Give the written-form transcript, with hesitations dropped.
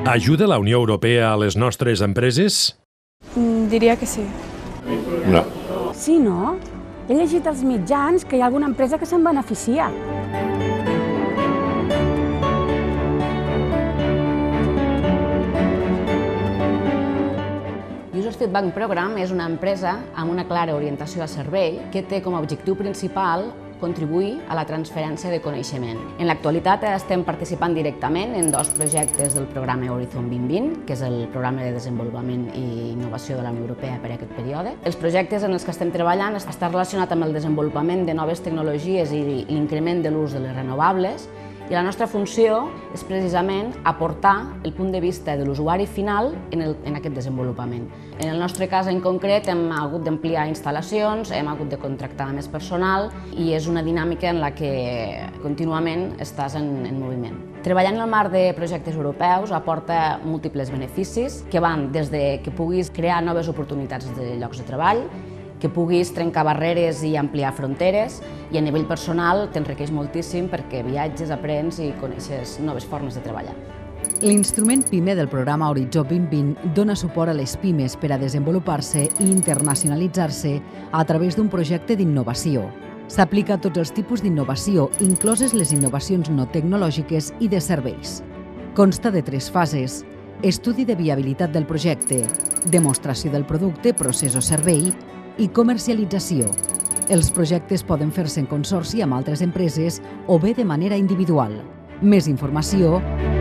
Ajuda la Unió Europea a les nostres empreses? Diria que sí. No. Sí, no? He llegit als mitjans que hi ha alguna empresa que se'n beneficia. Users Feedback Program és una empresa amb una clara orientació a servei que té com a objectiu principal contribuir a la transferència de coneixement. En l'actualitat estem participant directament en dos projectes del programa Horizon 2020, que és el programa de desenvolupament i innovació de la Unió Europea per a aquest període. Els projectes en els que estem treballant estan relacionats amb el desenvolupament de noves tecnologies i l'increment de l'ús de les renovables, i la nostra funció és precisament aportar el punt de vista de l'usuari final en aquest desenvolupament. En el nostre cas en concret hem hagut d'ampliar instal·lacions, hem hagut de contractar més personal i és una dinàmica en la que contínuament estàs en moviment. Treballar en el marc de projectes europeus aporta múltiples beneficis que van des de que puguis crear noves oportunitats de llocs de treball, que puguis trencar barreres i ampliar fronteres, i a nivell personal t'enriqueix moltíssim perquè viatges, aprens i coneixes noves formes de treballar. L'instrument PIME del programa Horitzó 2020 dona suport a les pimes per a desenvolupar-se i internacionalitzar-se a través d'un projecte d'innovació. S'aplica a tots els tipus d'innovació, incloses les innovacions no tecnològiques i de serveis. Consta de 3 fases: estudi de viabilitat del projecte, demostració del producte, procés o servei i comercialització. Els projectes poden fer-se en consorci amb altres empreses o bé de manera individual. Més informació